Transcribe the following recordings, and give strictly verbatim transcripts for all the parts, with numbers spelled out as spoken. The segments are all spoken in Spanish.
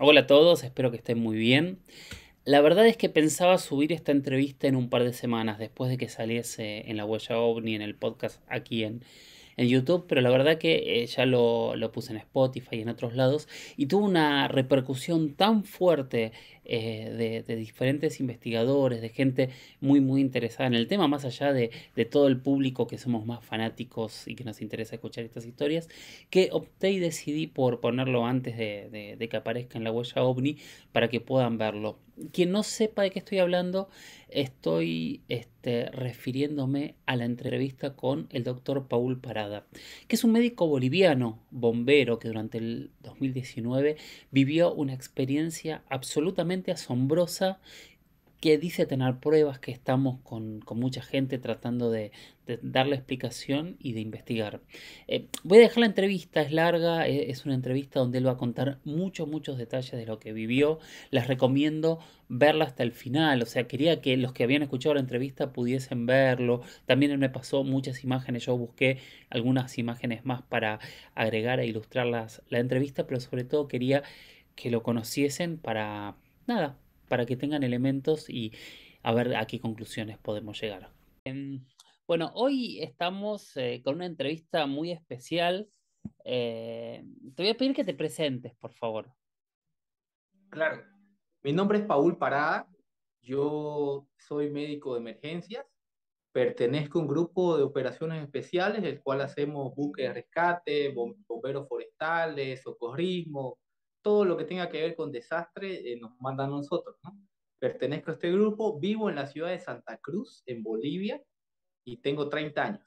Hola a todos, espero que estén muy bien. La verdad es que pensaba subir esta entrevista en un par de semanas después de que saliese en La Huella OVNI, en el podcast aquí en, en YouTube, pero la verdad que eh, ya lo, lo puse en Spotify y en otros lados y tuvo una repercusión tan fuerte eh, de, de diferentes investigadores, de gente muy muy interesada en el tema, más allá de, de todo el público que somos más fanáticos y que nos interesa escuchar estas historias, que opté y decidí por ponerlo antes de, de- de que aparezca en La Huella OVNI para que puedan verlo. Quien no sepa de qué estoy hablando, estoy este, refiriéndome a la entrevista con el doctor Paul Parada, que es un médico boliviano, bombero, que durante el dos mil diecinueve vivió una experiencia absolutamente asombrosa, que dice tener pruebas, que estamos con, con mucha gente tratando de, de darle explicación y de investigar. Eh, voy a dejar la entrevista, es larga, eh, es una entrevista donde él va a contar muchos, muchos detalles de lo que vivió. Les recomiendo verla hasta el final, o sea, quería que los que habían escuchado la entrevista pudiesen verlo. También él me pasó muchas imágenes, yo busqué algunas imágenes más para agregar e ilustrar las, la entrevista, pero sobre todo quería que lo conociesen para, nada, para que tengan elementos y a ver a qué conclusiones podemos llegar. Em, bueno, hoy estamos eh, con una entrevista muy especial. Eh, te voy a pedir que te presentes, por favor. Claro, mi nombre es Paul Parada, yo soy médico de emergencias, pertenezco a un grupo de operaciones especiales, el cual hacemos búsqueda de rescate, bom- bomberos forestales, socorrismo, todo lo que tenga que ver con desastre eh, nos mandan a nosotros, ¿no? Pertenezco a este grupo, vivo en la ciudad de Santa Cruz, en Bolivia, y tengo treinta años.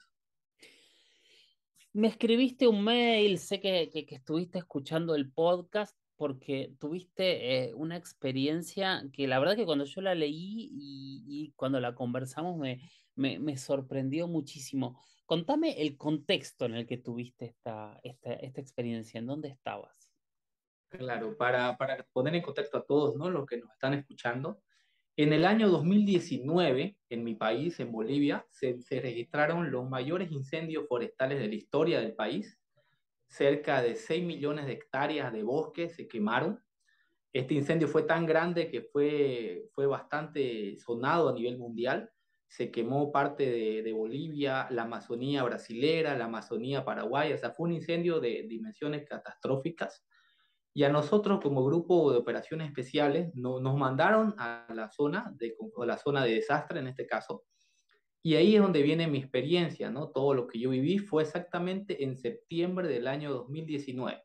Me escribiste un mail, sé que, que- que estuviste escuchando el podcast porque tuviste eh, una experiencia que la verdad que cuando yo la leí y, y cuando la conversamos me, me, me sorprendió muchísimo. Contame el contexto en el que tuviste esta, esta, esta experiencia, ¿en dónde estabas? Claro, para, para poner en contexto a todos, ¿no? Los que nos están escuchando. En el año dos mil diecinueve, en mi país, en Bolivia, se, se registraron los mayores incendios forestales de la historia del país. Cerca de seis millones de hectáreas de bosque se quemaron. Este incendio fue tan grande que fue, fue bastante sonado a nivel mundial. Se quemó parte de, de Bolivia, la Amazonía brasilera, la Amazonía paraguaya. O sea, fue un incendio de dimensiones catastróficas. Y a nosotros, como grupo de operaciones especiales, no, nos mandaron a la zona de, a la zona de desastre en este caso. Y ahí es donde viene mi experiencia, ¿no? Todo lo que yo viví fue exactamente en septiembre del año dos mil diecinueve.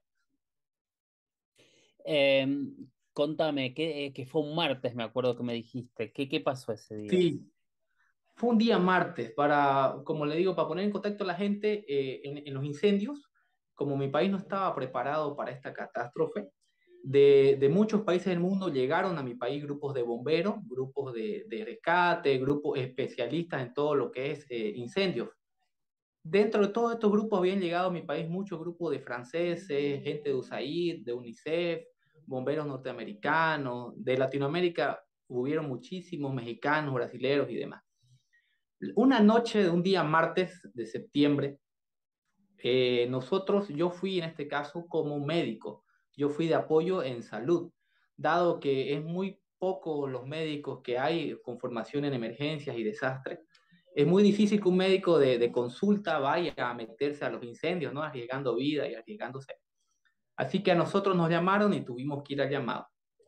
Em, Contame, que, eh, que fue un martes, me acuerdo que me dijiste. ¿Qué, qué pasó ese día? Sí, fue un día martes para, como le digo, para poner en contacto a la gente eh, en, en los incendios. Como mi país no estaba preparado para esta catástrofe, de, de muchos países del mundo llegaron a mi país grupos de bomberos, grupos de, de rescate, grupos especialistas en todo lo que es eh, incendios. Dentro de todos estos grupos habían llegado a mi país muchos grupos de franceses, gente de U S A I D, de UNICEF, bomberos norteamericanos, de Latinoamérica hubieron muchísimos mexicanos, brasileños y demás. Una noche de un día martes de septiembre, eh, nosotros, yo fui en este caso como médico, yo fui de apoyo en salud, dado que es muy poco los médicos que hay con formación en emergencias y desastres. Es muy difícil que un médico de, de consulta vaya a meterse a los incendios, ¿no? Arriesgando vida y arriesgándose. Así que a nosotros nos llamaron y tuvimos que ir al llamado.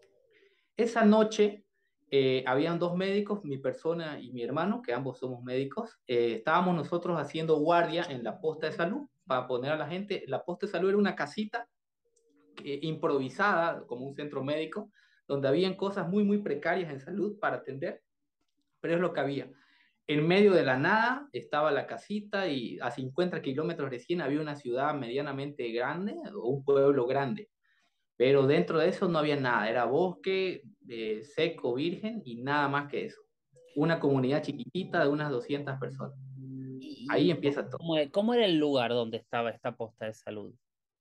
Esa noche eh, habían dos médicos, mi persona y mi hermano, que ambos somos médicos. Eh, estábamos nosotros haciendo guardia en la posta de salud para poner a la gente. La posta de salud era una casita eh, improvisada como un centro médico, donde habían cosas muy, muy precarias en salud para atender, pero es lo que había. En medio de la nada estaba la casita y a cincuenta kilómetros recién había una ciudad medianamente grande o un pueblo grande, pero dentro de eso no había nada, era bosque eh, seco, virgen y nada más que eso. Una comunidad chiquitita de unas doscientas personas. ¿Y, Ahí y empieza todo. cómo, cómo era el lugar donde estaba esta posta de salud?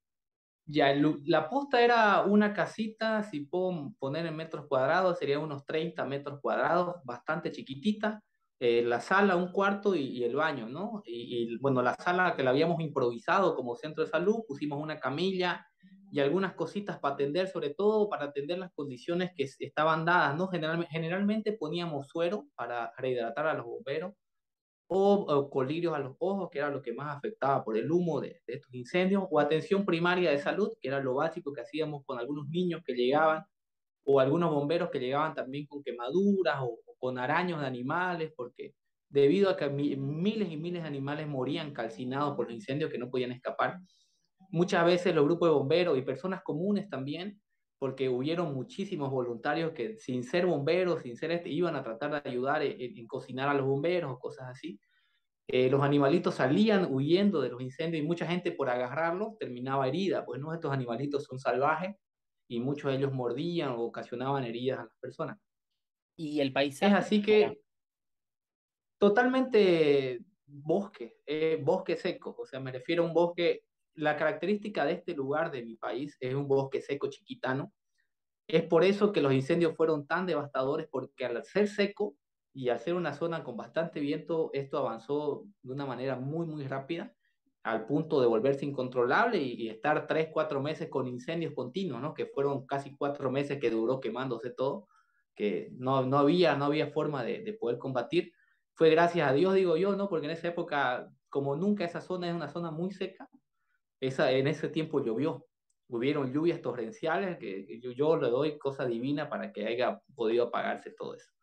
Ya, el lu- la posta era una casita, si puedo poner en metros cuadrados, sería unos treinta metros cuadrados, bastante chiquitita. Eh, la sala, un cuarto y, y el baño, ¿no? Y, y, bueno, la sala que la habíamos improvisado como centro de salud, pusimos una camilla, y algunas cositas para atender, sobre todo para atender las condiciones que estaban dadas, ¿no? General, generalmente poníamos suero para rehidratar a los bomberos o, o colirios a los ojos, que era lo que más afectaba por el humo de, de estos incendios, o atención primaria de salud, que era lo básico que hacíamos con algunos niños que llegaban, o algunos bomberos que llegaban también con quemaduras o, o con araños de animales, porque debido a que mi, miles y miles de animales morían calcinados por los incendios que no podían escapar, muchas veces los grupos de bomberos y personas comunes también, porque hubieron muchísimos voluntarios que sin ser bomberos, sin ser este, iban a tratar de ayudar en, en cocinar a los bomberos o cosas así. Eh, los animalitos salían huyendo de los incendios y mucha gente por agarrarlos terminaba herida, pues no, estos animalitos son salvajes y muchos de ellos mordían o ocasionaban heridas a las personas. ¿Y el Es paisaje así cómo era? que totalmente bosque, eh, bosque seco, o sea, me refiero a un bosque, la característica de este lugar de mi país es un bosque seco chiquitano. Es por eso que los incendios fueron tan devastadores, porque al ser seco y al ser una zona con bastante viento, esto avanzó de una manera muy, muy rápida, al punto de volverse incontrolable y, y estar tres, cuatro meses con incendios continuos, ¿no? Que fueron casi cuatro meses que duró quemándose todo, que no, no había, no había forma de, de poder combatir. Fue gracias a Dios, digo yo, ¿no? Porque en esa época, como nunca esa zona es una zona muy seca, esa, en ese tiempo llovió. Hubieron lluvias torrenciales que, que yo, yo le doy cosa divina para que haya podido apagarse todo eso.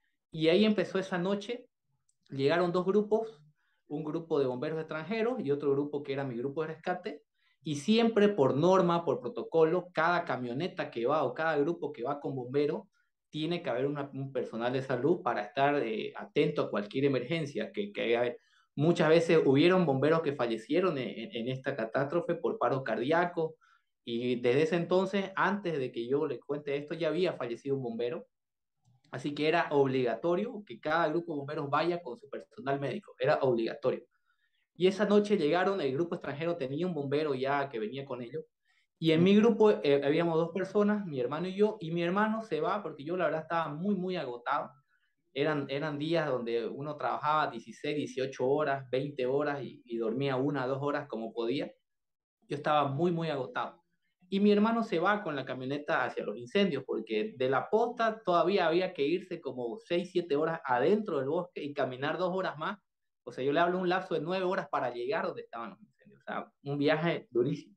Y ahí empezó esa noche, llegaron dos grupos, un grupo de bomberos extranjeros y otro grupo que era mi grupo de rescate, y siempre por norma, por protocolo, cada camioneta que va o cada grupo que va con bombero, tiene que haber una, un personal de salud para estar eh, atento a cualquier emergencia. Que, que muchas veces hubieron bomberos que fallecieron en, en esta catástrofe por paro cardíaco, y desde ese entonces, antes de que yo le cuente esto, ya había fallecido un bombero. Así que era obligatorio que cada grupo de bomberos vaya con su personal médico, era obligatorio. Y esa noche llegaron, el grupo extranjero tenía un bombero ya que venía con ellos, y en mi grupo eh, habíamos dos personas, mi hermano y yo, y mi hermano se va porque yo la verdad estaba muy, muy agotado. Eran, eran días donde uno trabajaba dieciséis, dieciocho horas, veinte horas y, y dormía una, dos horas como podía. Yo estaba muy, muy agotado. Y mi hermano se va con la camioneta hacia los incendios, porque de la posta todavía había que irse como seis siete horas adentro del bosque y caminar dos horas más. O sea, yo le hablo un lapso de nueve horas para llegar donde estaban los incendios. O sea, un viaje durísimo.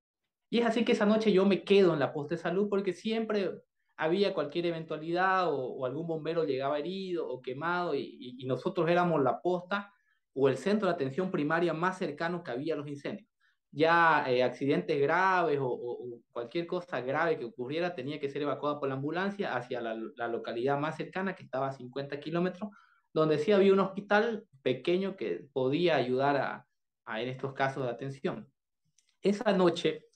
Y es así que esa noche yo me quedo en la posta de salud porque siempre había cualquier eventualidad o, o algún bombero llegaba herido o quemado y, y, y nosotros éramos la posta o el centro de atención primaria más cercano que había a los incendios. Ya eh, accidentes graves o, o, o, cualquier cosa grave que ocurriera tenía que ser evacuada por la ambulancia hacia la, la localidad más cercana, que estaba a cincuenta kilómetros, donde sí había un hospital pequeño que podía ayudar a, a en estos casos de atención. Esa noche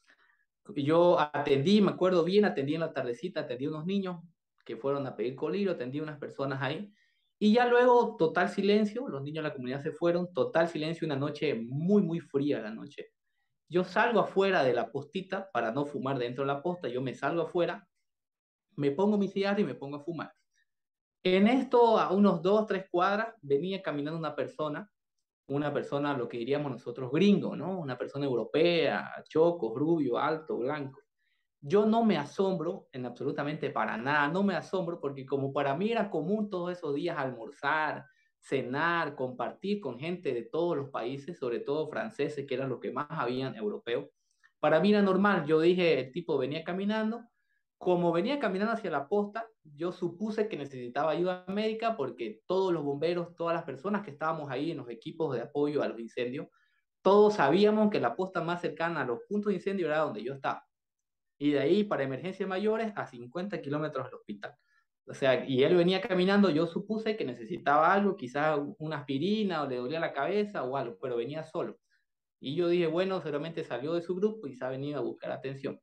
yo atendí, me acuerdo bien, atendí en la tardecita, atendí a unos niños que fueron a pedir colirio, atendí a unas personas ahí. Y ya luego, total silencio, los niños de la comunidad se fueron, total silencio, una noche muy, muy fría la noche. Yo salgo afuera de la postita para no fumar dentro de la posta, yo me salgo afuera, me pongo mi cigarro y me pongo a fumar. En esto, a unos dos, tres cuadras, venía caminando una persona, una persona, lo que diríamos nosotros gringo, ¿no? Una persona europea, choco, rubio, alto, blanco. Yo no me asombro en absolutamente para nada, no me asombro porque como para mí era común todos esos días almorzar, cenar, compartir con gente de todos los países, sobre todo franceses, que eran los que más habían europeos, para mí era normal. Yo dije, el tipo venía caminando, como venía caminando hacia la posta, yo supuse que necesitaba ayuda médica porque todos los bomberos, todas las personas que estábamos ahí en los equipos de apoyo a los incendios, todos sabíamos que la posta más cercana a los puntos de incendio era donde yo estaba, y de ahí para emergencias mayores a cincuenta kilómetros del hospital. O sea, y él venía caminando, yo supuse que necesitaba algo, quizás una aspirina o le dolía la cabeza o algo, pero venía solo. Y yo dije, bueno, seguramente salió de su grupo y se ha venido a buscar atención.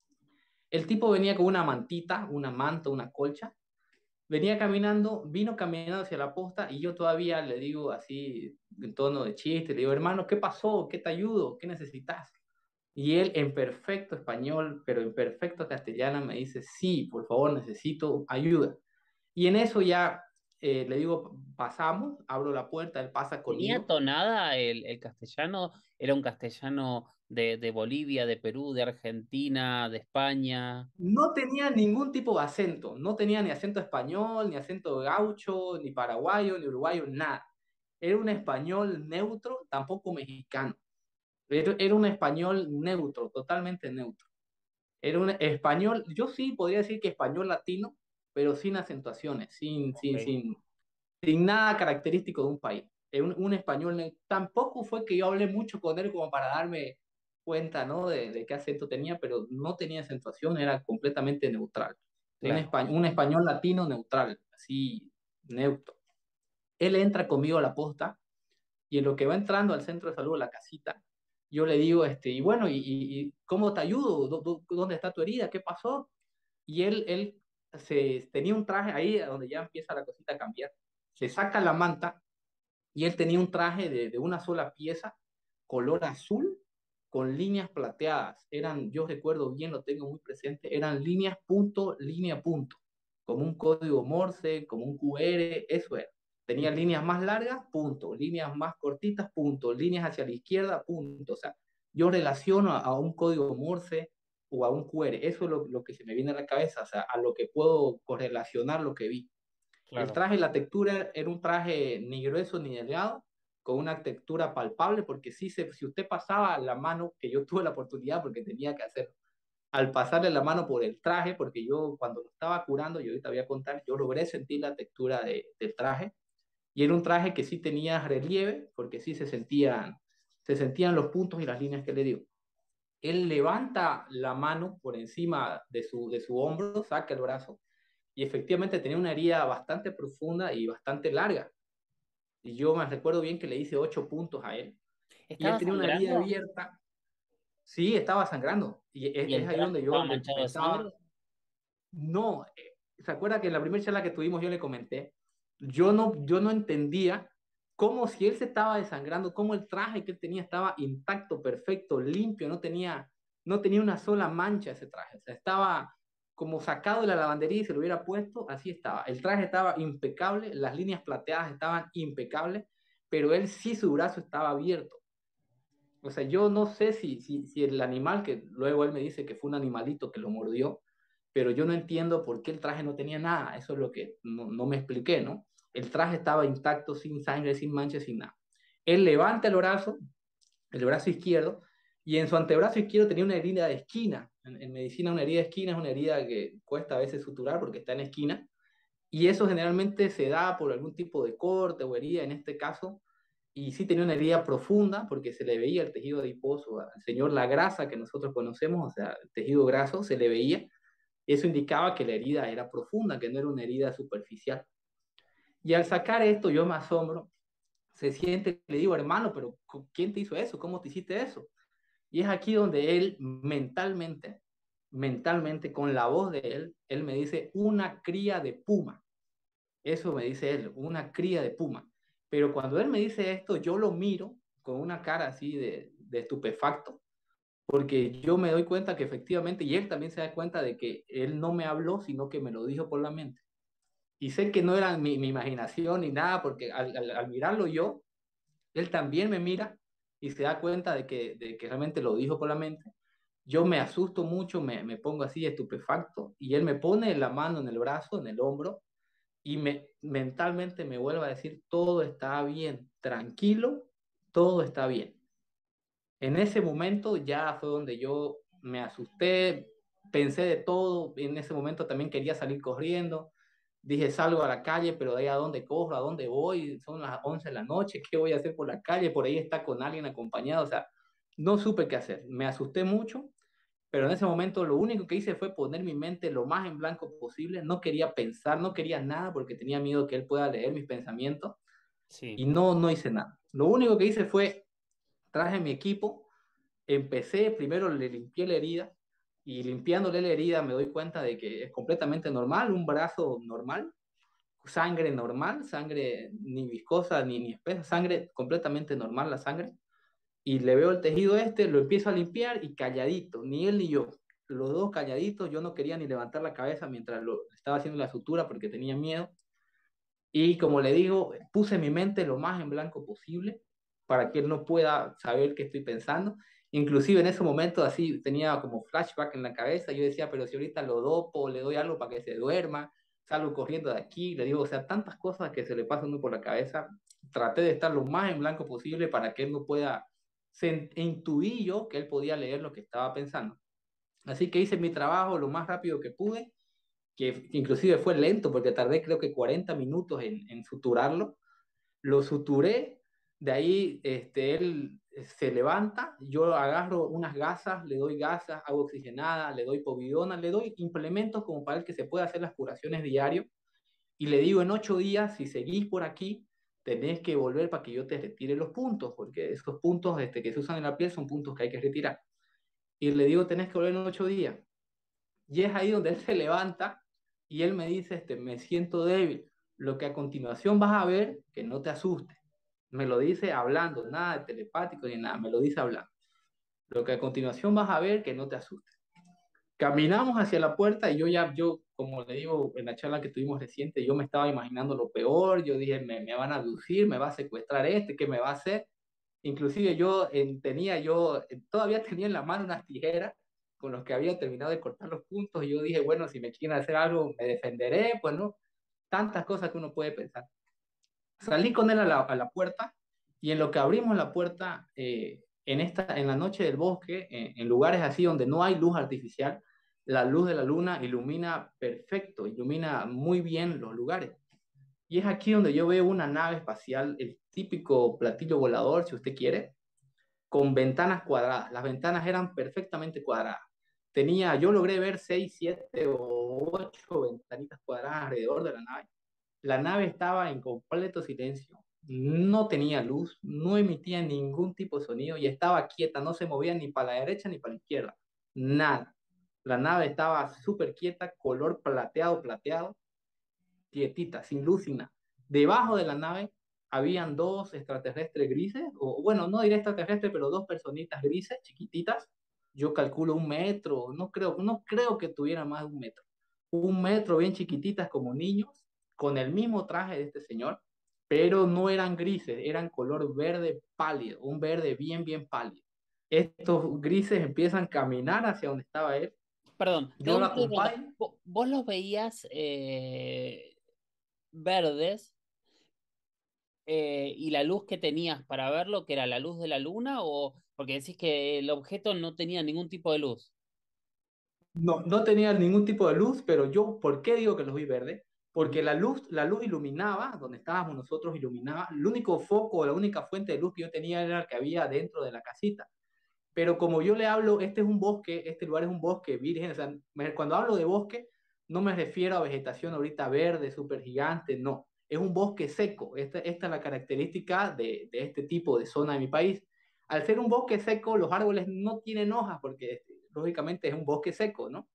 El tipo venía con una mantita, una manta, una colcha, venía caminando, vino caminando hacia la posta y yo todavía le digo así, en tono de chiste, le digo, hermano, ¿qué pasó? ¿Qué te ayudo? ¿Qué necesitas? Y él en perfecto español, pero en perfecto castellano me dice, sí, por favor, necesito ayuda. Y en eso ya eh, le digo, pasamos, abro la puerta, él pasa ¿Tenía conmigo. tonada el, el castellano? ¿Era un castellano de, de Bolivia, de Perú, de Argentina, de España? No tenía ningún tipo de acento, no tenía ni acento español, ni acento gaucho, ni paraguayo, ni uruguayo, nada. Era un español neutro, tampoco mexicano. Era, era un español neutro, totalmente neutro. Era un español, yo sí podría decir que español latino, pero sin acentuaciones, sin, sin, Ok, sin, sin nada característico de un país. Es un, un español, ne- tampoco fue que yo hablé mucho con él como para darme cuenta, ¿no? De, de qué acento tenía, pero no tenía acentuación, era completamente neutral. Un, claro, espa- un español latino neutral, así, neutro. Él entra conmigo a la posta y en lo que va entrando al centro de salud, a la casita, yo le digo, este, y bueno, ¿y, y- y cómo te ayudo? ¿Dó- dó- ¿Dónde está tu herida? ¿Qué pasó? Y él, él se, tenía un traje ahí donde ya empieza la cosita a cambiar. Se saca la manta y él tenía un traje de, de una sola pieza, color azul, con líneas plateadas. Eran, yo recuerdo bien, lo tengo muy presente, eran líneas punto, línea punto, como un código Morse, como un Q R, eso era. Tenía ujú, líneas más largas, punto, líneas más cortitas, punto, líneas hacia la izquierda, punto. O sea, yo relaciono a, a un código Morse o a un Q R, eso es lo, lo que se me viene a la cabeza, o sea, a lo que puedo correlacionar lo que vi. El claro, traje, la textura era un traje ni grueso ni delgado, con una textura palpable, porque sí se, si usted pasaba la mano, que yo tuve la oportunidad porque tenía que hacerlo, al pasarle la mano por el traje, porque yo cuando lo estaba curando, yo ahorita voy a contar, yo logré sentir la textura de, del traje, y era un traje que sí tenía relieve, porque sí se sentían, se sentían los puntos y las líneas que le dio. Él levanta la mano por encima de su, de su hombro, saca el brazo, y efectivamente tenía una herida bastante profunda y bastante larga. Y yo me recuerdo bien que le hice ocho puntos a él. Y él ¿estaba tenía una herida sangrando? abierta. Sí, estaba sangrando. Y es, ¿Y es el ahí traje donde yo estaba le manchado de sangre? comentaba, no, eh, ¿se acuerda que en la primera charla que tuvimos yo le comenté? Yo no, yo no entendía cómo si él se estaba desangrando, cómo el traje que él tenía estaba intacto, perfecto, limpio, no tenía, no tenía una sola mancha ese traje. O sea, estaba como sacado de la lavandería y se lo hubiera puesto, así estaba. El traje estaba impecable, las líneas plateadas estaban impecables, pero él sí su brazo estaba abierto. O sea, yo no sé si, si, si el animal, que luego él me dice que fue un animalito que lo mordió, pero yo no entiendo por qué el traje no tenía nada. Eso es lo que no, no me expliqué, ¿no? El traje estaba intacto, sin sangre, sin manchas, sin nada. Él levanta el brazo, el brazo izquierdo, y en su antebrazo izquierdo tenía una herida de esquina. En, en medicina una herida de esquina es una herida que cuesta a veces suturar porque está en esquina, y eso generalmente se da por algún tipo de corte o herida, en este caso, y sí tenía una herida profunda porque se le veía el tejido adiposo al señor, la grasa que nosotros conocemos, o sea, el tejido graso, se le veía. Eso indicaba que la herida era profunda, que no era una herida superficial. Y al sacar esto, yo me asombro, se siente, le digo, hermano, pero ¿quién te hizo eso? ¿Cómo te hiciste eso? Y es aquí donde él mentalmente, mentalmente, con la voz de él, él me dice, una cría de puma. Eso me dice él, una cría de puma. Pero cuando él me dice esto, yo lo miro con una cara así de, de estupefacto, porque yo me doy cuenta que efectivamente, y él también se da cuenta de que él no me habló, sino que me lo dijo por la mente. Y sé que no era mi, mi imaginación ni nada, porque al, al, al, mirarlo yo, él también me mira y se da cuenta de que, de que realmente lo dijo por la mente. Yo me asusto mucho, me, me pongo así estupefacto, y él me pone la mano en el brazo, en el hombro, y me, mentalmente me vuelve a decir, todo está bien, tranquilo, todo está bien. En ese momento ya fue donde yo me asusté, pensé de todo, en ese momento también quería salir corriendo, dije salgo a la calle, pero de ahí a dónde corro, a dónde voy, son las once de la noche, ¿qué voy a hacer por la calle? Por ahí está con alguien acompañado, o sea, no supe qué hacer, me asusté mucho, pero en ese momento lo único que hice fue poner mi mente lo más en blanco posible, no quería pensar, no quería nada porque tenía miedo que él pueda leer mis pensamientos y Sí, no, no hice nada. Lo único que hice fue traje mi equipo, empecé, primero le limpié la herida y limpiándole la herida me doy cuenta de que es completamente normal, un brazo normal, sangre normal, sangre ni viscosa ni, ni espesa, sangre completamente normal la sangre. Y le veo el tejido este, lo empiezo a limpiar y calladito, ni él ni yo, los dos calladitos, yo no quería ni levantar la cabeza mientras lo estaba haciendo la sutura porque tenía miedo. Y como le digo, puse mi mente lo más en blanco posible para que él no pueda saber qué estoy pensando. Inclusive en ese momento así tenía como flashback en la cabeza. Yo decía, pero si ahorita lo dopo, le doy algo para que se duerma, salgo corriendo de aquí, le digo, o sea, tantas cosas que se le pasan a uno por la cabeza. Traté de estar lo más en blanco posible para que él no pueda, se intuí yo que él podía leer lo que estaba pensando. Así que hice mi trabajo lo más rápido que pude, que inclusive fue lento porque tardé creo que cuarenta minutos en, en suturarlo. Lo suturé, de ahí este, él se levanta, yo agarro unas gasas, le doy gasas, agua oxigenada, le doy povidona, le doy implementos como para el que se pueda hacer las curaciones diario y le digo en ocho días, si seguís por aquí, tenés que volver para que yo te retire los puntos, porque esos puntos este, que se usan en la piel son puntos que hay que retirar. Y le digo, tenés que volver en ocho días. Y es ahí donde él se levanta y él me dice, este, me siento débil. Lo que a continuación vas a ver, que no te asustes. Me lo dice hablando, nada de telepático ni nada, me lo dice hablando. Lo que a continuación vas a ver, que no te asustes. Caminamos hacia la puerta y yo ya, yo, como le digo en la charla que tuvimos reciente, yo me estaba imaginando lo peor, yo dije, me, me van a abducir, me va a secuestrar este, ¿qué me va a hacer? Inclusive yo eh, tenía, yo eh, todavía tenía en la mano unas tijeras con los que había terminado de cortar los puntos y yo dije, bueno, si me quieren hacer algo, me defenderé, pues no, tantas cosas que uno puede pensar. Salí con él a la, a la puerta y en lo que abrimos la puerta, eh, en, esta, en la noche del bosque, eh, en lugares así donde no hay luz artificial, la luz de la luna ilumina perfecto, ilumina muy bien los lugares. Y es aquí donde yo veo una nave espacial, el típico platillo volador, si usted quiere, con ventanas cuadradas. Las ventanas eran perfectamente cuadradas. Tenía, yo logré ver seis, siete o ocho ventanitas cuadradas alrededor de la nave. La nave estaba en completo silencio, no tenía luz, no emitía ningún tipo de sonido y estaba quieta, no se movía ni para la derecha ni para la izquierda, nada. La nave estaba súper quieta, color plateado, plateado, quietita, sin luz, sin nada. Debajo de la nave habían dos extraterrestres grises, o bueno, no diré extraterrestres, pero dos personitas grises, chiquititas. Yo calculo un metro, no creo, no creo que tuviera más de un metro. Un metro, bien chiquititas como niños, con el mismo traje de este señor, pero no eran grises, eran color verde pálido, un verde bien, bien pálido. Estos grises empiezan a caminar hacia donde estaba él. Perdón, te Yo hago lo una pregunta. acompaño. ¿Vo- ¿Vos los veías eh, verdes eh, y la luz que tenías para verlo, que era la luz de la luna, o porque decís que el objeto no tenía ningún tipo de luz? No, no tenía ningún tipo de luz, pero yo, ¿por qué digo que los vi verdes? Ujú. Porque la luz, la luz iluminaba, donde estábamos nosotros iluminaba, el único foco, la única fuente de luz que yo tenía era el que había dentro de la casita. Pero como yo le hablo, este es un bosque, este lugar es un bosque virgen, o sea, me- cuando hablo de bosque, no me refiero a vegetación ahorita verde, súper gigante, no, es un bosque seco, esta, esta es la característica de, de este tipo de zona de mi país. Al ser un bosque seco, los árboles no tienen hojas, porque este, lógicamente es un bosque seco, ¿no?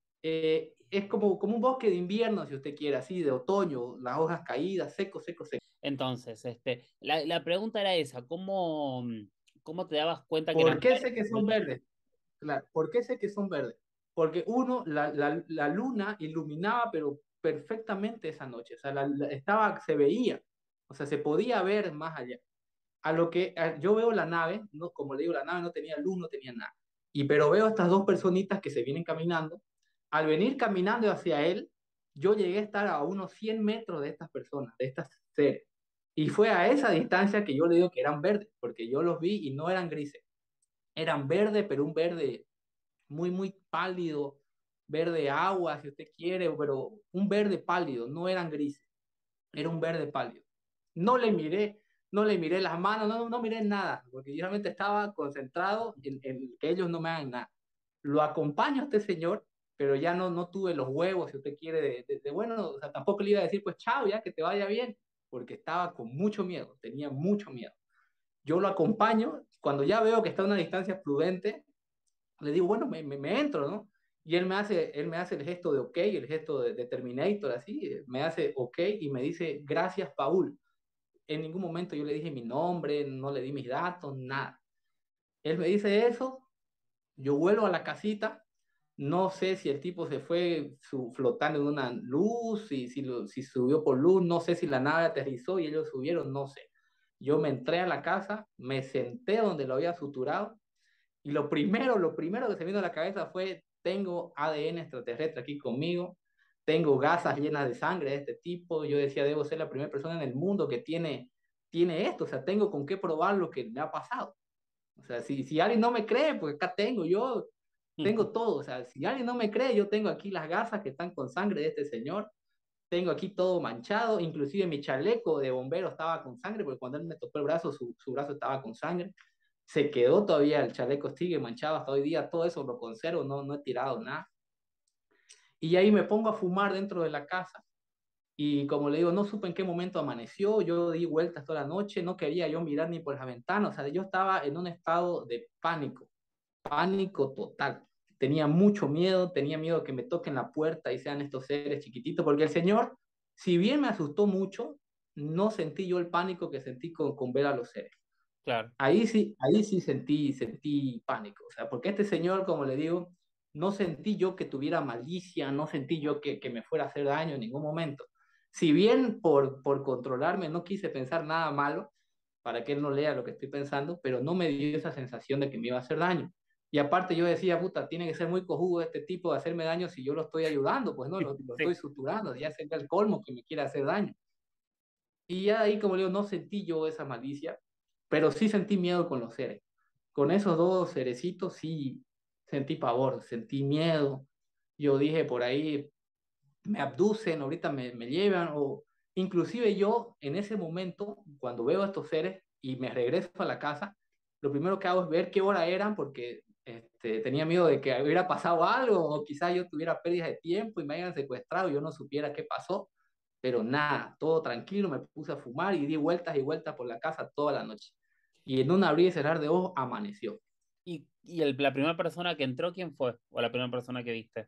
Eh, es como, como un bosque de invierno, si usted quiere, así, de otoño, las hojas caídas, seco, seco, seco. Entonces, este, la, la pregunta era esa, ¿cómo, cómo te dabas cuenta que eran ¿Por qué sé que son verdes? verdes? Claro, ¿por qué sé que son verdes? Porque uno, la, la, la luna iluminaba, pero perfectamente esa noche, o sea, la, la- estaba, se veía, o sea, se podía ver más allá. A lo que a- yo veo la nave, no, como le digo, la nave no tenía luz, no tenía nada. Y pero veo estas dos personitas que se vienen caminando. Al venir caminando hacia él, yo llegué a estar a unos cien metros de estas personas, de estas seres. Y fue a esa distancia que yo le digo que eran verdes, porque yo los vi y no eran grises. Eran verdes, pero un verde muy, muy pálido, verde agua, si usted quiere, pero un verde pálido, no eran grises, era un verde pálido. No le miré, no le miré las manos, no, no miré nada, porque yo realmente estaba concentrado en, en que ellos no me hagan nada. Lo acompaño a este señor, pero ya no, no tuve los huevos, si usted quiere, de, de, de bueno, o sea, tampoco le iba a decir, pues chao, ya que te vaya bien, porque estaba con mucho miedo, tenía mucho miedo. Yo lo acompaño, cuando ya veo que está a una distancia prudente, le digo, bueno, me, me, me entro, ¿no? Y él me hace, él me hace el gesto de ok, el gesto de, de Terminator, así, me hace ok y me dice, gracias, Paul. En ningún momento yo le dije mi nombre, no le di mis datos, nada. Él me dice eso, yo vuelvo a la casita, No sé si el tipo se fue su, flotando en una luz, si, si, lo- si subió por luz, no sé si la nave aterrizó y ellos subieron, no sé. Yo me entré a la casa, me senté donde lo había suturado y lo primero, lo primero que se me vino a la cabeza fue, tengo A D N extraterrestre aquí conmigo, tengo gasas llenas de sangre de este tipo. Yo decía, debo ser la primera persona en el mundo que tiene, tiene esto, o sea, tengo con qué probar lo que me ha pasado. O sea, si, si alguien no me cree, pues acá tengo, yo tengo todo. O sea, si alguien no me cree, yo tengo aquí las gasas que están con sangre de este señor, tengo aquí todo manchado, inclusive mi chaleco de bombero estaba con sangre, porque cuando él me tocó el brazo, su, su brazo estaba con sangre. Se quedó todavía, el chaleco sigue manchado hasta hoy día, todo eso lo conservo, no, no he tirado nada. Y ahí me pongo a fumar dentro de la casa. Y como le digo, no supe en qué momento amaneció, yo di vueltas toda la noche, no quería yo mirar ni por las ventanas, o sea, yo estaba en un estado de pánico, pánico total. Tenía mucho miedo, tenía miedo que me toquen la puerta y sean estos seres chiquititos, porque el Señor, si bien me asustó mucho, no sentí yo el pánico que sentí con, con ver a los seres. Claro. Ahí sí, ahí sí sentí, sentí pánico, o sea, porque este señor, como le digo, no sentí yo que tuviera malicia, no sentí yo que, que me fuera a hacer daño en ningún momento. Si bien por, por controlarme no quise pensar nada malo, para que él no lea lo que estoy pensando, pero no me dio esa sensación de que me iba a hacer daño. Y aparte yo decía, puta, tiene que ser muy cojudo este tipo de hacerme daño si yo lo estoy ayudando, pues no, lo, lo estoy Sí, suturando, ya sería el colmo que me quiera hacer daño. Y ya ahí, como le digo, no sentí yo esa malicia, pero sí sentí miedo con los seres. Con esos dos cerecitos sí sentí pavor, sentí miedo. Yo dije por ahí, me abducen, ahorita me, me llevan, o inclusive yo en ese momento, cuando veo a estos seres y me regreso a la casa, lo primero que hago es ver qué hora eran porque este, tenía miedo de que hubiera pasado algo o quizás yo tuviera pérdidas de tiempo y me hayan secuestrado y yo no supiera qué pasó, pero nada, todo tranquilo, me puse a fumar y di vueltas y vueltas por la casa toda la noche. Y en un abrir y cerrar de ojos amaneció. ¿Y, y el- la primera persona que entró, quién fue? ¿O la primera persona que viste?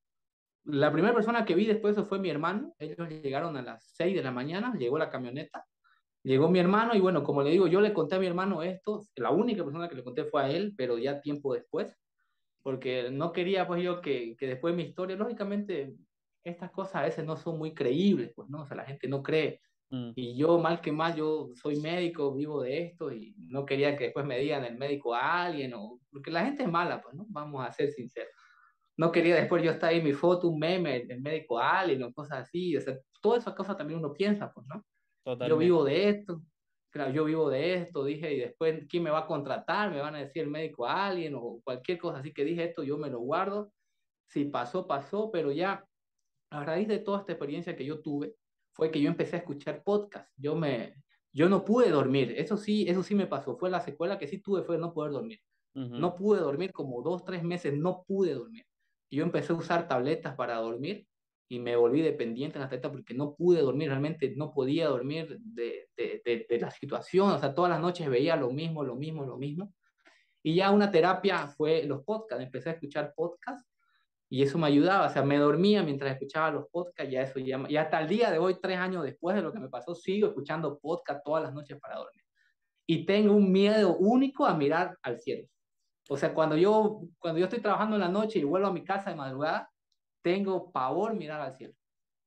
La primera persona que vi después de eso fue mi hermano. Ellos llegaron a las seis de la mañana, llegó la camioneta. Llegó mi hermano y bueno, como le digo, yo le conté a mi hermano esto, la única persona que le conté fue a él, pero ya tiempo después, porque no quería pues yo que, que después de mi historia, lógicamente estas cosas a veces no son muy creíbles, pues no, o sea, la gente no cree. Mm, Y yo, mal que mal, yo soy médico, vivo de esto y no quería que después me digan el médico a alguien, o, porque la gente es mala, pues no, vamos a ser sinceros. No quería después yo estar ahí mi foto, un meme, el médico a alguien o cosas así, o sea, todas esas cosas también uno piensa, pues, ¿no? Yo totalmente. vivo de esto, claro, yo vivo de esto, dije, y después, ¿quién me va a contratar? Me van a decir el médico a alguien o cualquier cosa, así que dije esto, yo me lo guardo, si pasó, pasó, pero ya a raíz de toda esta experiencia que yo tuve, fue que yo empecé a escuchar podcast, yo me, yo no pude dormir, eso sí, eso sí me pasó, fue la secuela que sí tuve, fue no poder dormir, Ujú. no pude dormir como dos, tres meses, no pude dormir, y yo empecé a usar tabletas para dormir, y me volví dependiente en la tableta porque no pude dormir, realmente no podía dormir de, de, de, de la situación, o sea, todas las noches veía lo mismo, lo mismo, lo mismo. Y ya una terapia fue los podcasts, empecé a escuchar podcasts y eso me ayudaba, o sea, me dormía mientras escuchaba los podcasts, ya eso ya, y hasta el día de hoy, tres años después de lo que me pasó, sigo escuchando podcasts todas las noches para dormir. Y tengo un miedo único a mirar al cielo. O sea, cuando yo, cuando yo estoy trabajando en la noche y vuelvo a mi casa de madrugada, tengo pavor mirar al cielo.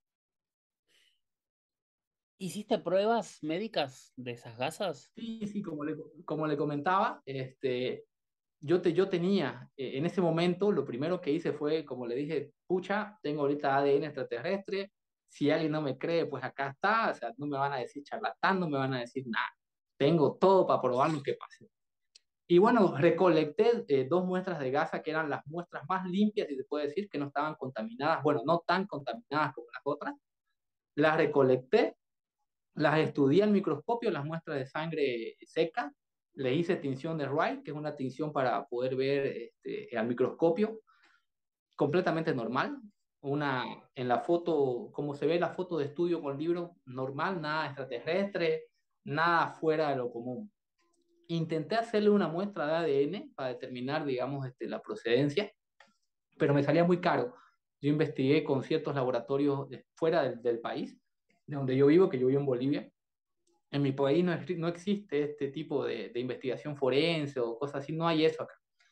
¿Hiciste pruebas médicas de esas gasas? Sí, sí, como le, como le comentaba, este, yo, te, yo tenía, eh, en ese momento, lo primero que hice fue, como le dije, pucha, tengo ahorita A D N extraterrestre, si alguien no me cree, pues acá está, o sea, no me van a decir charlatán, no me van a decir nada, tengo todo para probar lo que pase. Y bueno, recolecté eh, dos muestras de gasa que eran las muestras más limpias, si se puede decir, que no estaban contaminadas, bueno, no tan contaminadas como las otras, las recolecté, las estudié al microscopio, las muestras de sangre seca, le hice tinción de Wright, que es una tinción para poder ver este, al microscopio, completamente normal. Una, en la foto, como se ve la foto de estudio con libro, normal, nada extraterrestre, nada fuera de lo común. Intenté hacerle una muestra de A D N para determinar, digamos, este, la procedencia, pero me salía muy caro. Yo investigué con ciertos laboratorios de, fuera del, del país, de donde yo vivo, que yo vivo en Bolivia, en mi país no, no existe este tipo de, de investigación forense o cosas así, no hay eso acá.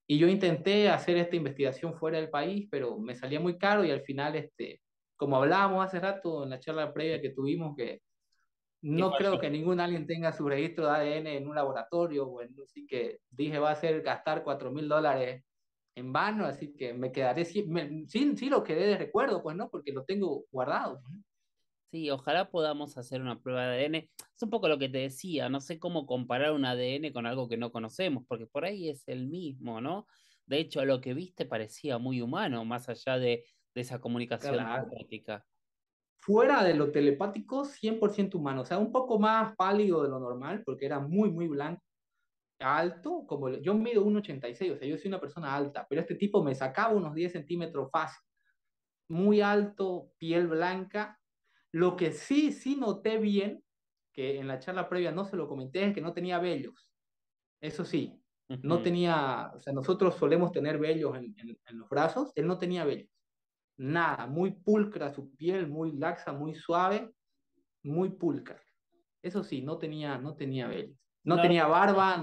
Y yo intenté hacer esta investigación fuera del país, pero me salía muy caro y al final, este, como hablábamos hace rato en la charla previa que tuvimos, que ¿Qué no creo que falló? ningún alien tenga su registro de A D N en un laboratorio, bueno, así que dije va a ser gastar cuatro mil dólares en vano, así que me quedaré, sí, me- sí, sí lo quedé de recuerdo, pues no, porque lo tengo guardado. ¿No? Sí, ojalá podamos hacer una prueba de A D N. Es un poco lo que te decía, no sé cómo comparar un A D N con algo que no conocemos, porque por ahí es el mismo, ¿no? De hecho, lo que viste parecía muy humano, más allá de, de esa comunicación Claro. telepática. Fuera de lo telepático, cien por ciento humano, o sea, un poco más pálido de lo normal, porque era muy, muy blanco, alto, como yo mido uno ochenta y seis, o sea, yo soy una persona alta, pero este tipo me sacaba unos diez centímetros fácil, muy alto, piel blanca. Lo que sí, sí noté bien, que en la charla previa no se lo comenté, es que no tenía vellos. Eso sí, no Ujú. tenía, o sea, nosotros solemos tener vellos en, en, en los brazos, él no tenía vellos. Nada, muy pulcra su piel, muy laxa, muy suave, muy pulcra. Eso sí, no tenía, no tenía vellos. No No, tenía re- barba,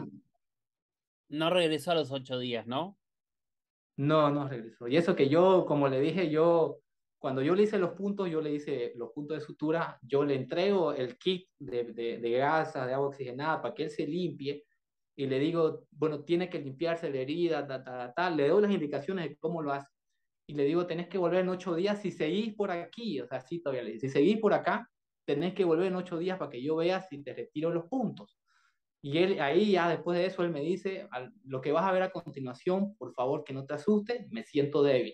no regresó a los ocho días, ¿no? no, no regresó. Y eso que yo, como le dije, yo, cuando yo le hice los puntos, yo le hice los puntos de sutura, yo le entrego el kit de, de, de gasas, de agua oxigenada, para que él se limpie. Y le digo, bueno, tiene que limpiarse la herida, tal, tal, tal. Le doy las indicaciones de cómo lo hace. Y le digo, tenés que volver en ocho días si seguís por aquí. O sea, sí, todavía le digo, si seguís por acá, tenés que volver en ocho días para que yo vea si te retiro los puntos. Y él, ahí ya después de eso, él me dice, "Al- lo que vas a ver a continuación, por favor que no te asustes, me siento débil".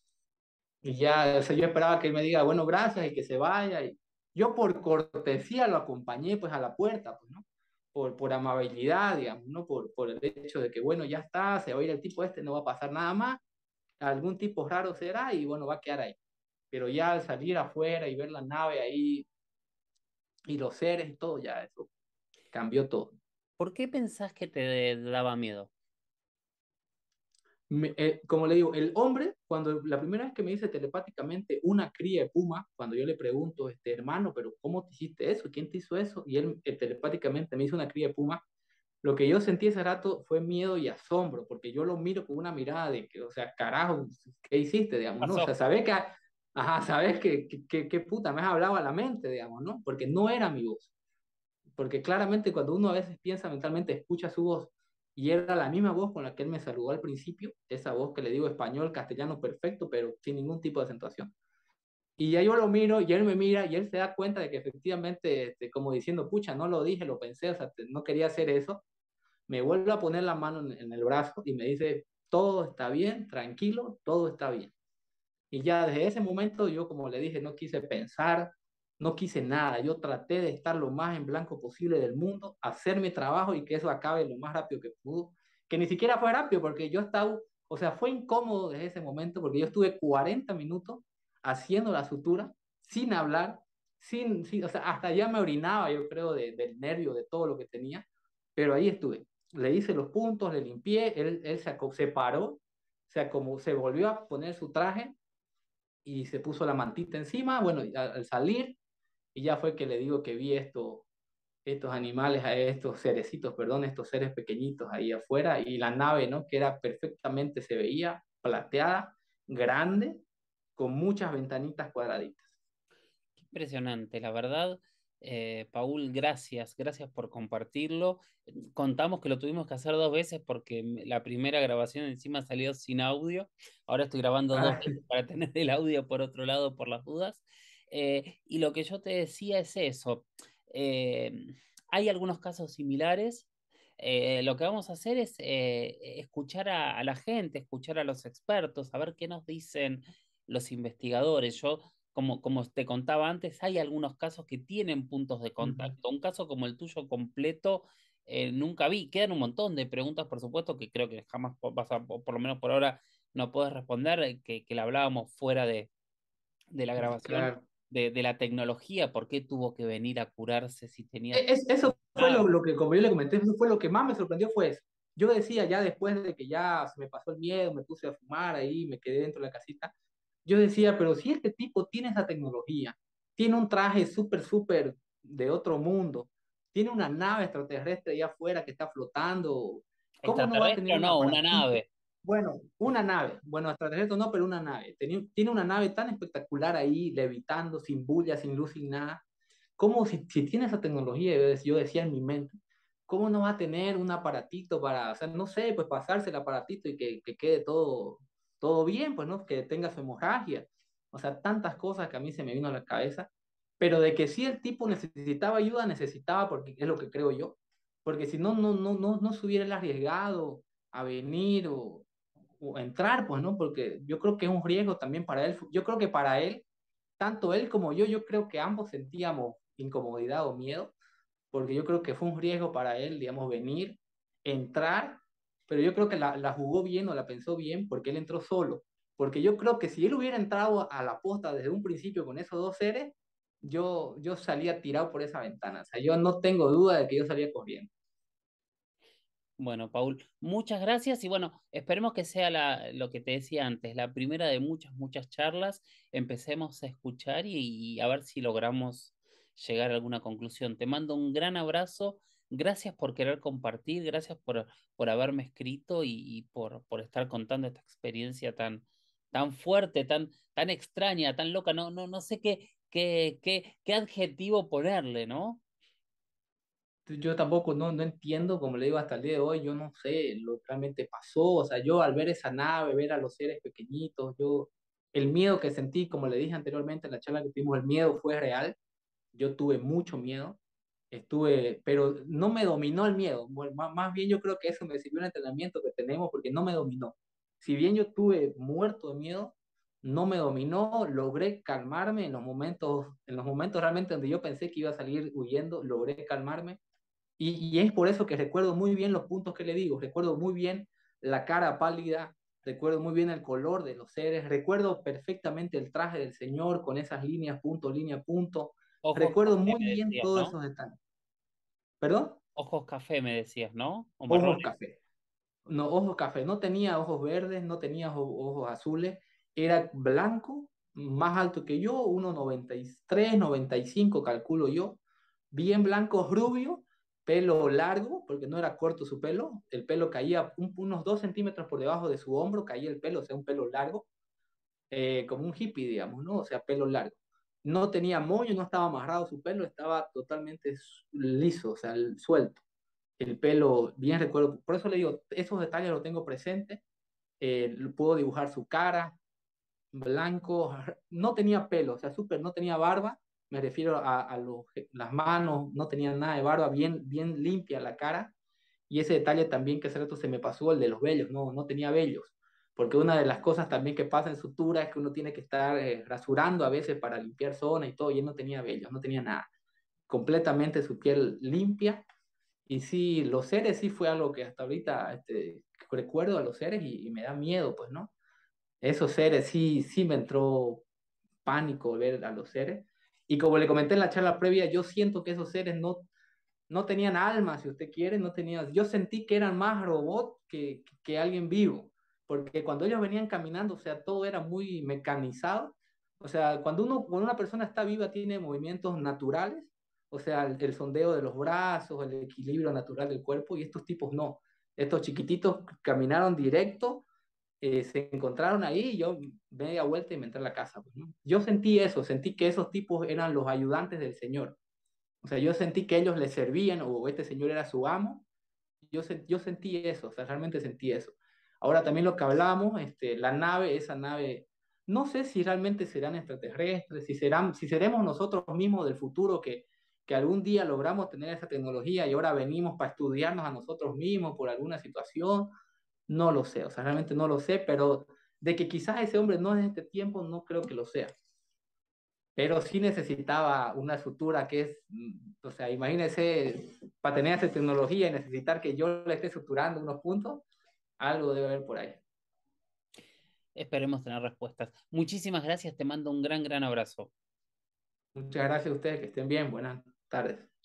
Y ya, o sea, yo esperaba que él me diga, bueno, gracias y que se vaya. Y yo por cortesía lo acompañé pues a la puerta, pues, ¿no? Por, por amabilidad, digamos, ¿no? Por, por el hecho de que, bueno, ya está, se va a ir el tipo este, no va a pasar nada más, algún tipo raro será y bueno, va a quedar ahí. Pero ya al salir afuera y ver la nave ahí y los seres y todo, ya eso cambió todo. ¿Por qué pensás que te daba miedo? Me- eh, como le digo, el hombre, cuando la primera vez que me dice telepáticamente una cría de puma, cuando yo le pregunto, este hermano, pero ¿cómo te hiciste eso? ¿Quién te hizo eso? Y él eh, telepáticamente me hizo una cría de puma. Lo que yo sentí ese rato fue miedo y asombro, porque yo lo miro con una mirada de que, o sea, carajo, ¿qué hiciste, ¿Qué digamos, no? O sea, pasó? sabes que, ajá, sabes que, que, que, que puta, me has hablado a la mente, digamos, ¿no? Porque no era mi voz. Porque claramente cuando uno a veces piensa mentalmente, escucha su voz y era la misma voz con la que él me saludó al principio, esa voz que le digo español, castellano perfecto, pero sin ningún tipo de acentuación. Y ya yo lo miro y él me mira y él se da cuenta de que efectivamente, este, como diciendo, pucha, no lo dije, lo pensé, o sea, te- no quería hacer eso. Me vuelve a poner la mano en, en el brazo y me dice, todo está bien, tranquilo, todo está bien. Y ya desde ese momento yo, como le dije, no quise pensar, no quise nada. Yo traté de estar lo más en blanco posible del mundo, hacer mi trabajo y que eso acabe lo más rápido que pudo. Que ni siquiera fue rápido porque yo estaba, o sea, fue incómodo desde ese momento porque yo estuve cuarenta minutos haciendo la sutura sin hablar, sin, sin o sea, hasta ya me orinaba, yo creo, de, del nervio, de todo lo que tenía. Pero ahí estuve. Le hice los puntos, le limpié, él, él se, aco- se paró, o sea, como se volvió a poner su traje y se puso la mantita encima, bueno, y al, al salir, y ya fue que le digo que vi esto, estos animales, a estos cerecitos, perdón, estos seres pequeñitos ahí afuera, y la nave, ¿no? Que era perfectamente, se veía plateada, grande, con muchas ventanitas cuadraditas. Qué impresionante, la verdad. Eh, Paul, gracias, gracias por compartirlo. Contamos que lo tuvimos que hacer dos veces porque la primera grabación encima salió sin audio. Ahora estoy grabando dos Ah, veces para tener el audio por otro lado por las dudas. Eh, y lo que yo te decía es eso. Eh, Hay algunos casos similares. Eh, lo que vamos a hacer es eh, escuchar a, a la gente, escuchar a los expertos, a ver qué nos dicen los investigadores. Yo como, como te contaba antes, hay algunos casos que tienen puntos de ujú. contacto. Un caso como el tuyo completo, eh, nunca vi. Quedan un montón de preguntas, por supuesto, que creo que jamás po- vas a, por por lo menos por ahora, no puedes responder, eh, que, que la hablábamos fuera de, de la grabación, Claro. de, de la tecnología, por qué tuvo que venir a curarse si tenía... Es, eso fue lo, Ah, lo que, como yo le comenté, eso fue lo que más me sorprendió fue eso. Yo decía ya después de que ya se me pasó el miedo, me puse a fumar ahí, me quedé dentro de la casita, yo decía, pero si este tipo tiene esa tecnología, tiene un traje súper, súper de otro mundo, tiene una nave extraterrestre allá afuera que está flotando, ¿cómo no va a tener extraterrestre o un no, una aparatito? nave. Bueno, una nave, bueno, extraterrestre no, pero una nave. Tenía- tiene una nave tan espectacular ahí, levitando, sin bulla, sin luz, sin nada. ¿Cómo si, si tiene esa tecnología, yo dec- yo decía en mi mente, ¿cómo no va a tener un aparatito para, o sea, no sé, pues pasarse el aparatito y que, que quede todo, todo bien, pues, ¿no? Que tenga su hemorragia. O sea, tantas cosas que a mí se me vino a la cabeza. Pero de que sí el tipo necesitaba ayuda, necesitaba, porque es lo que creo yo. Porque si no, no, no, no, no se hubiera él arriesgado a venir o, o a entrar, pues, ¿no? Porque yo creo que es un riesgo también para él. Yo creo que para él, tanto él como yo, yo creo que ambos sentíamos incomodidad o miedo, porque yo creo que fue un riesgo para él, digamos, venir, entrar, pero yo creo que la, la jugó bien o la pensó bien porque él entró solo. Porque yo creo que si él hubiera entrado a la posta desde un principio con esos dos seres, yo, yo salía tirado por esa ventana. O sea, yo no tengo duda de que yo salía corriendo. Bueno, Paul, muchas gracias y bueno, esperemos que sea la, lo que te decía antes, la primera de muchas, muchas charlas. Empecemos a escuchar y, y a ver si logramos llegar a alguna conclusión. Te mando un gran abrazo, gracias por querer compartir, gracias por, por haberme escrito y, y por, por estar contando esta experiencia tan, tan fuerte, tan, tan extraña, tan loca. No, no, no sé qué, qué, qué, qué adjetivo ponerle, ¿no? Yo tampoco no, no entiendo, como le digo hasta el día de hoy, yo no sé lo que realmente pasó. O sea, yo al ver esa nave, ver a los seres pequeñitos, yo, el miedo que sentí, como le dije anteriormente en la charla que tuvimos, el miedo fue real. Yo tuve mucho miedo, estuve, pero no me dominó el miedo. Bueno, má- más bien yo creo que eso me sirvió el entrenamiento que tenemos porque no me dominó. Si bien yo estuve muerto de miedo, no me dominó, logré calmarme en los momentos, en los momentos realmente donde yo pensé que iba a salir huyendo, logré calmarme y, y es por eso que recuerdo muy bien los puntos que le digo, recuerdo muy bien la cara pálida, recuerdo muy bien el color de los seres, recuerdo perfectamente el traje del Señor con esas líneas, punto, línea, punto. Ojos Recuerdo café, muy me bien decías, todos ¿no? esos detalles. ¿Perdón? Ojos café, me decías, ¿no? O Ojos marrones. café. No, ojos café. No tenía ojos verdes, no tenía ojo- ojos azules. Era blanco, más alto que yo, uno noventa y tres, noventa y cinco calculo yo. Bien blanco, rubio, pelo largo, porque no era corto su pelo. El pelo caía un- unos dos centímetros por debajo de su hombro, caía el pelo, o sea, un pelo largo, eh, como un hippie, digamos, ¿no? O sea, pelo largo. No tenía moño, no estaba amarrado su pelo, estaba totalmente liso, o sea, suelto el pelo, bien recuerdo, por eso le digo, esos detalles los tengo presentes, eh, puedo dibujar su cara, blanco, no tenía pelo, o sea, súper, no tenía barba, me refiero a, a los, las manos, no tenía nada de barba, bien, bien limpia la cara, y ese detalle también que hace rato se me pasó, el de los vellos, no, no tenía vellos, porque una de las cosas también que pasa en sutura es que uno tiene que estar eh, rasurando a veces para limpiar zona y todo, y él no tenía vellos, no tenía nada, completamente su piel limpia y sí, los seres sí fue algo que hasta ahorita este, recuerdo a los seres y, y me da miedo, pues, ¿no? Esos seres sí, sí me entró pánico ver a los seres. Y como le comenté en la charla previa, yo siento que esos seres no, no tenían alma, si usted quiere, no tenían, yo sentí que eran más robots que, que alguien vivo, porque cuando ellos venían caminando, o sea, todo era muy mecanizado, o sea, cuando uno, cuando una persona está viva tiene movimientos naturales, o sea, el, el sondeo de los brazos, el equilibrio natural del cuerpo, y estos tipos no, estos chiquititos caminaron directo, eh, se encontraron ahí, y yo media vuelta y me entré a la casa, pues, ¿no? Yo sentí eso, sentí que esos tipos eran los ayudantes del Señor. O sea, yo sentí que ellos le servían o este señor era su amo. Yo, sen- yo sentí eso, o sea, realmente sentí eso. Ahora también lo que hablamos, este, la nave, esa nave, no sé si realmente serán extraterrestres, si serán, si seremos nosotros mismos del futuro que, que algún día logramos tener esa tecnología y ahora venimos para estudiarnos a nosotros mismos por alguna situación, no lo sé, o sea, realmente no lo sé, pero de que quizás ese hombre no es de este tiempo, no creo que lo sea, pero sí necesitaba una sutura que es, mm, o sea, imagínese, para tener esa tecnología y necesitar que yo le esté suturando unos puntos, algo debe haber por ahí. Esperemos tener respuestas. Muchísimas gracias, te mando un gran, gran abrazo. Muchas gracias a ustedes, que estén bien, buenas tardes.